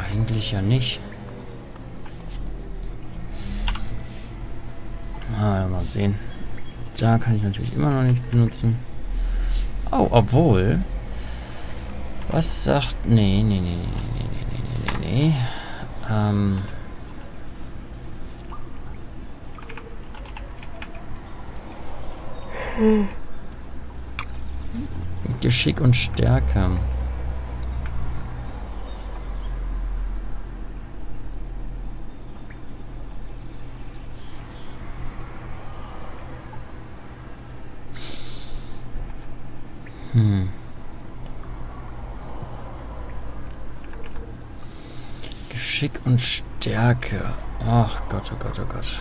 Eigentlich ja nicht. Mal sehen. Da kann ich natürlich immer noch nichts benutzen. Oh, obwohl... Was sagt... Nee. Geschick und Stärke. Geschick und Stärke. Ach Gott, oh Gott, oh Gott.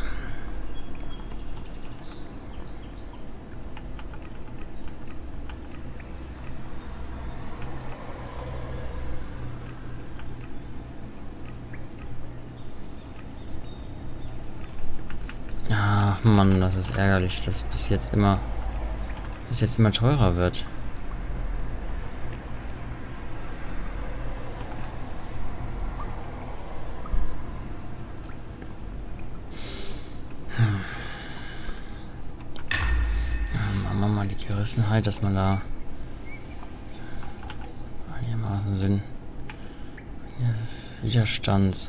Ach Mann, das ist ärgerlich, dass bis jetzt immer teurer wird. Machen wir mal die Gerissenheit, dass man da einigermaßen Sinn. Widerstands.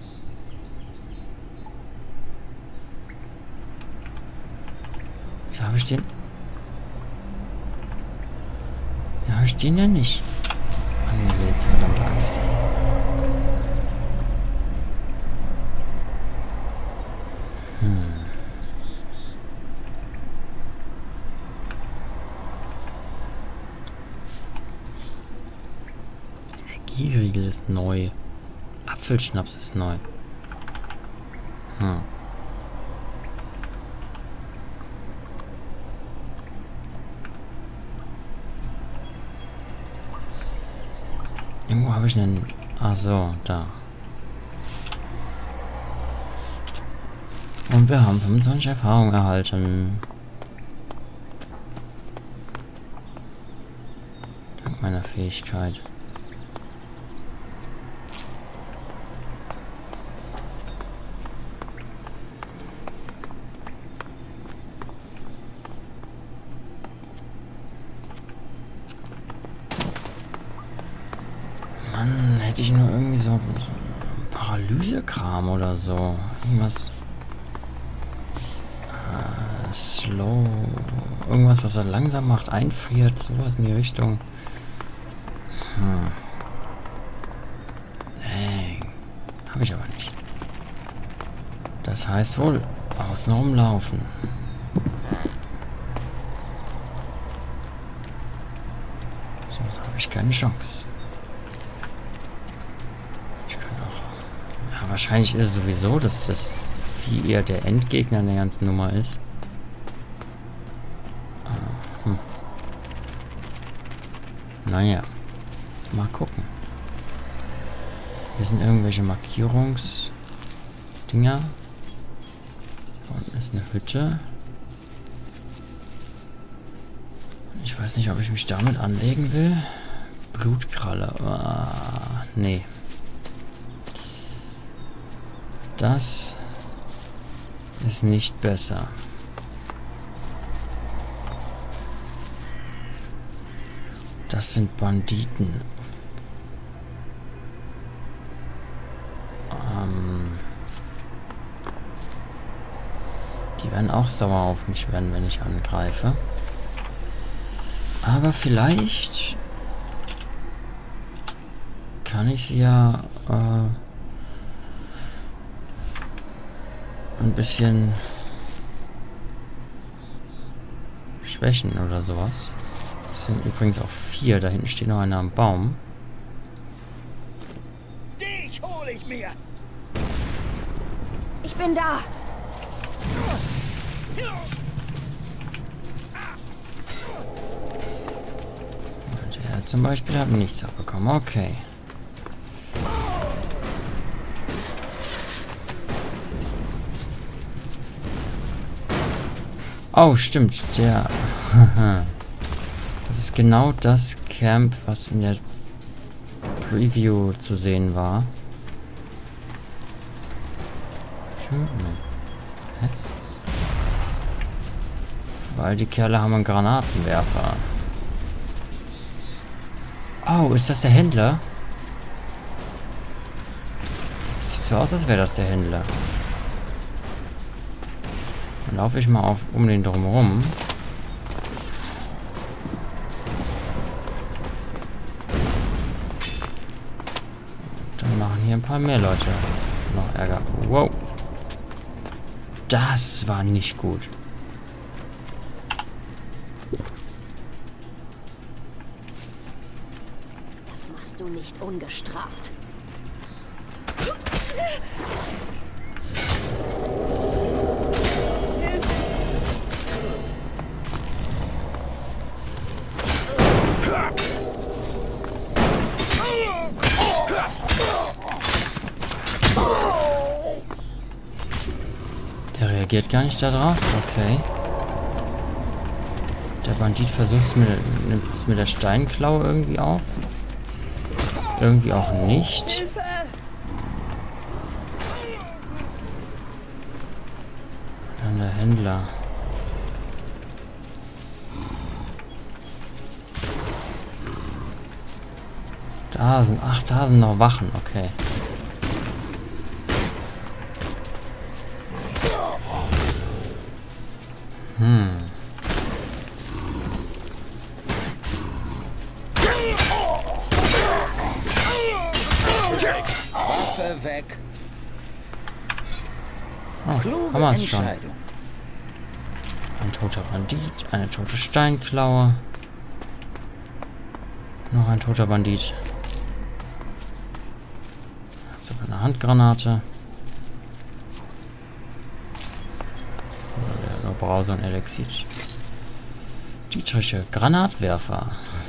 Wie habe ich den? Wie habe ich den denn nicht angelegt? Verdammte Angst. Energieriegel ist neu. Apfelschnaps ist neu. Irgendwo habe ich einen... Ach so, da. Und wir haben 25 Erfahrung erhalten. Dank meiner Fähigkeit. Mann, hätte ich nur irgendwie so Paralysekram oder so. Irgendwas. Slow. Irgendwas, was er langsam macht, einfriert. Sowas in die Richtung. Dang. Habe ich aber nicht. Das heißt wohl außen rumlaufen. Sonst habe ich keine Chance. Wahrscheinlich ist es sowieso, dass das Vieh eher der Endgegner in der ganzen Nummer ist. Naja, mal gucken. Hier sind irgendwelche Markierungsdinger. Da unten ist eine Hütte. Ich weiß nicht, ob ich mich damit anlegen will. Blutkralle. Nee. Das ist nicht besser. Das sind Banditen. Die werden auch sauer auf mich werden, wenn ich angreife. Aber vielleicht kann ich sie ja ein bisschen schwächen oder sowas. Das sind übrigens auch 4. Da hinten steht noch einer am Baum. Dich hole ich mir. Ich bin da. Der zum Beispiel hat nichts abbekommen. Okay. Oh, stimmt. Der... Das ist genau das Camp, was in der Preview zu sehen war. Nee. Hä? Weil die Kerle haben einen Granatenwerfer. Oh, ist das der Händler? Sieht so aus, als wäre das der Händler. Dann laufe ich mal um den drumherum. Dann machen hier ein paar mehr Leute noch Ärger. Wow. Das war nicht gut. Das machst du nicht ungestraft. Der reagiert gar nicht darauf. Okay. Der Bandit versucht es mit der Steinklaue irgendwie auf. Irgendwie auch nicht. Dann der Händler. Da sind noch Wachen. Okay. Waffe weg. Oh, Kluge haben wir es schon. Entscheidung. Ein toter Bandit, eine tote Steinklaue. Noch ein toter Bandit. Sogar eine Handgranate. Oder nur Brause und Elixier. Dietriche, Granatwerfer.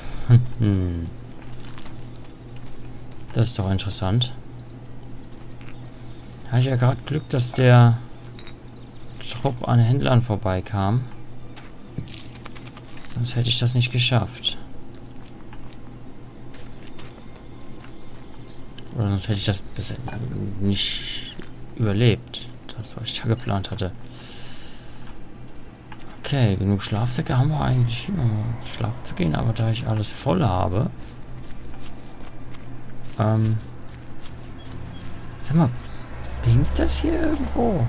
Das ist doch interessant. Hatte ich ja gerade Glück, dass der Trupp an Händlern vorbeikam. Sonst hätte ich das nicht geschafft. Oder sonst hätte ich das bisher nicht überlebt. Das, was ich da geplant hatte. Okay, genug Schlafsäcke haben wir eigentlich, um schlafen zu gehen. Aber da ich alles voll habe... Sag mal, blinkt das hier irgendwo?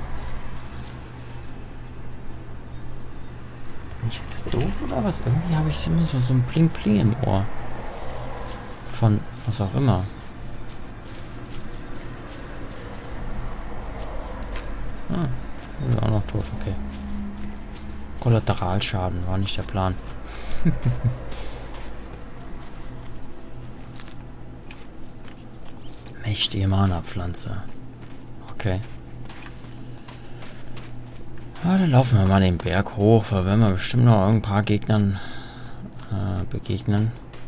Bin ich jetzt doof oder was? Irgendwie habe ich immer so ein Pling-Pling im Ohr. Von was auch immer. Ja, auch noch tot, okay. Kollateralschaden war nicht der Plan. Mächtige Mana-Pflanze. Okay. Ja, dann laufen wir mal den Berg hoch, weil wenn wir bestimmt noch ein paar Gegnern begegnen.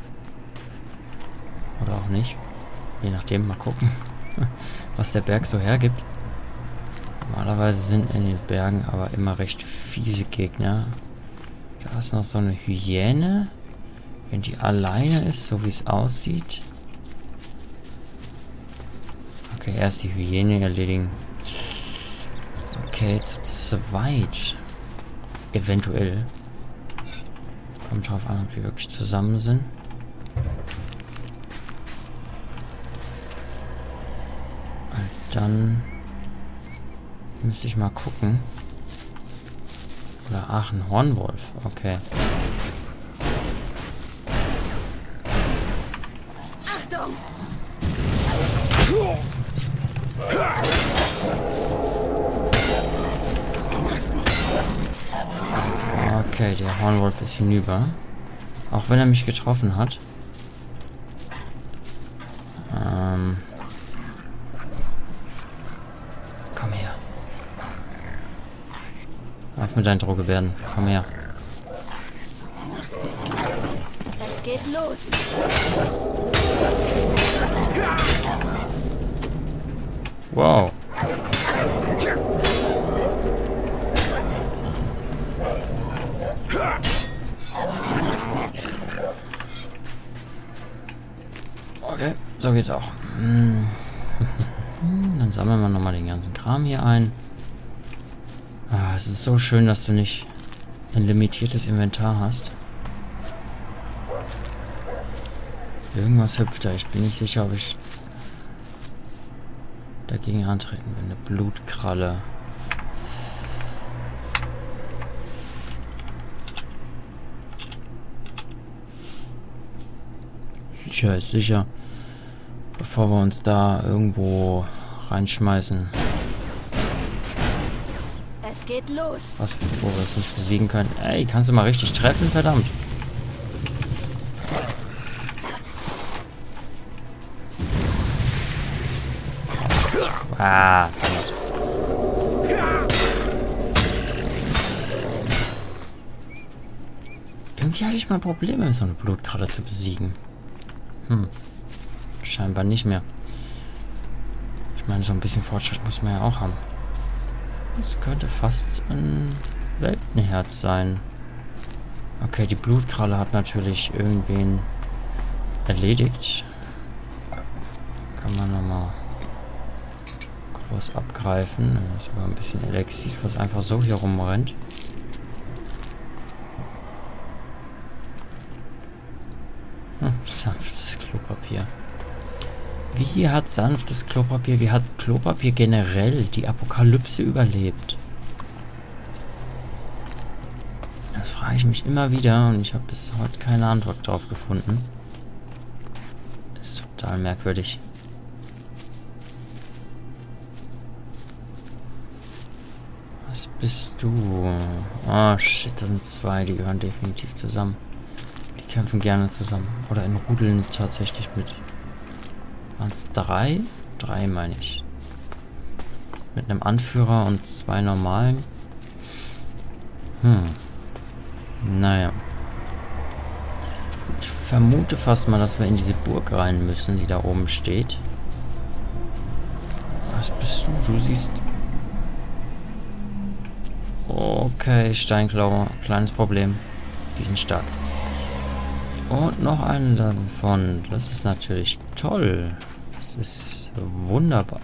Oder auch nicht. Je nachdem, mal gucken, was der Berg so hergibt. Normalerweise sind in den Bergen aber immer recht fiese Gegner. Da ist noch so eine Hyäne. Wenn die alleine ist, so wie es aussieht. Okay, erst die Hyäne erledigen. Okay, zu zweit. Eventuell. Kommt drauf an, ob die wirklich zusammen sind. Und dann müsste ich mal gucken. Oder ach, ein Hornwolf. Okay. Achtung! Okay, der Hornwolf ist hinüber. Auch wenn er mich getroffen hat. Komm her. Auf mit deinen Drohgebärden. Komm her. Es geht los. Wow. Okay, so geht's auch. Dann sammeln wir nochmal den ganzen Kram hier ein. Ah, es ist so schön, dass du nicht ein limitiertes Inventar hast. Irgendwas hüpft da. Ich bin nicht sicher, ob ich dagegen antreten will. Eine Blutkralle. Sicher ist sicher. Bevor wir uns da irgendwo reinschmeißen. Es geht los. Was, wo wir es nicht besiegen können. Ey, kannst du mal richtig treffen, verdammt. Ah, verdammt. Irgendwie hatte ich mal Probleme, so eine Blutkralle zu besiegen. Scheinbar nicht mehr. Ich meine, so ein bisschen Fortschritt muss man ja auch haben. Das könnte fast ein Weltenherz sein. Okay, die Blutkralle hat natürlich irgendwen erledigt. Kann man nochmal groß abgreifen. Sogar ein bisschen Elixier, was einfach so hier rumrennt. Sanftes Klopapier. Wie hat sanftes Klopapier, wie hat Klopapier generell die Apokalypse überlebt? Das frage ich mich immer wieder und ich habe bis heute keine Antwort darauf gefunden. Ist total merkwürdig. Was bist du? Oh shit, das sind zwei, die gehören definitiv zusammen. Die kämpfen gerne zusammen. Oder in Rudeln tatsächlich mit. Waren es drei? Drei meine ich. Mit einem Anführer und zwei normalen. Naja. Ich vermute fast mal, dass wir in diese Burg rein müssen, die da oben steht. Was bist du? Du siehst... Okay, Steinklaue. Kleines Problem. Die sind stark. Und noch einen davon. Das ist natürlich toll. Das ist wunderbar.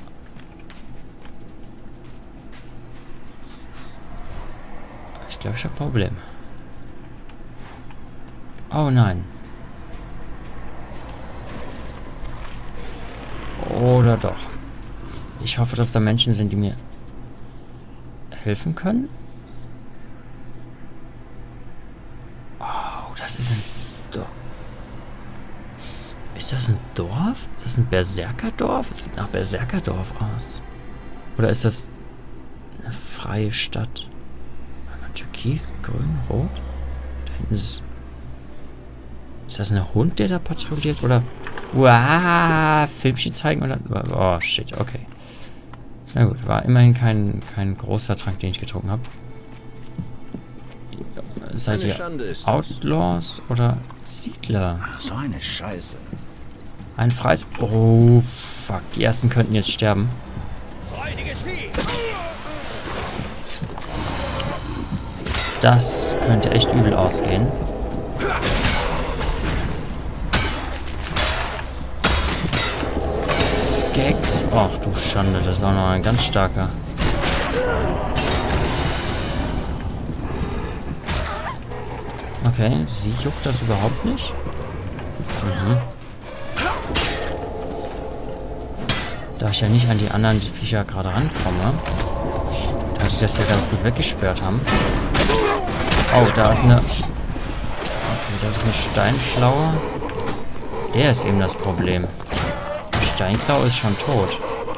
Ich glaube, ich habe ein Problem. Oh nein. Oder doch. Ich hoffe, dass da Menschen sind, die mir helfen können. Oh, das ist ein Dorf. Ist das ein Dorf? Ist das ein Berserkerdorf? Es sieht nach Berserkerdorf aus. Oder ist das eine freie Stadt? Türkis, grün, rot? Da hinten ist... Ist das ein Hund, der da patrouilliert? Oder... Wow, Filmchen zeigen oder... Oh, shit, okay. Na gut, war immerhin kein großer Trank, den ich getrunken habe. Seid ihr Outlaws oder Siedler? So eine Scheiße. Ein freies... Oh, fuck. Die ersten könnten jetzt sterben. Das könnte echt übel ausgehen. Skags. Ach du Schande, das ist auch noch ein ganz starker. Okay, sie juckt das überhaupt nicht. Da ich ja nicht an die anderen Viecher gerade rankomme, da die das ja ganz gut weggesperrt haben. Oh, da ist eine... Okay, das ist eine Steinklaue. Der ist eben das Problem. Die Steinklaue ist schon tot.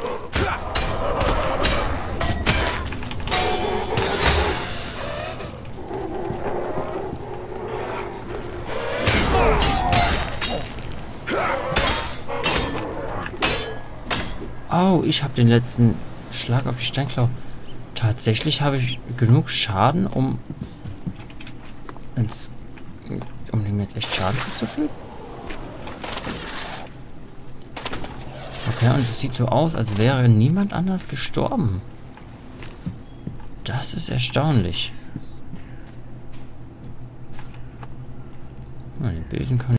Oh, ich habe den letzten Schlag auf die Steinklaue. Tatsächlich habe ich genug Schaden, um dem jetzt echt Schaden zuzufügen. Okay, und es sieht so aus, als wäre niemand anders gestorben. Das ist erstaunlich. Den Besen kann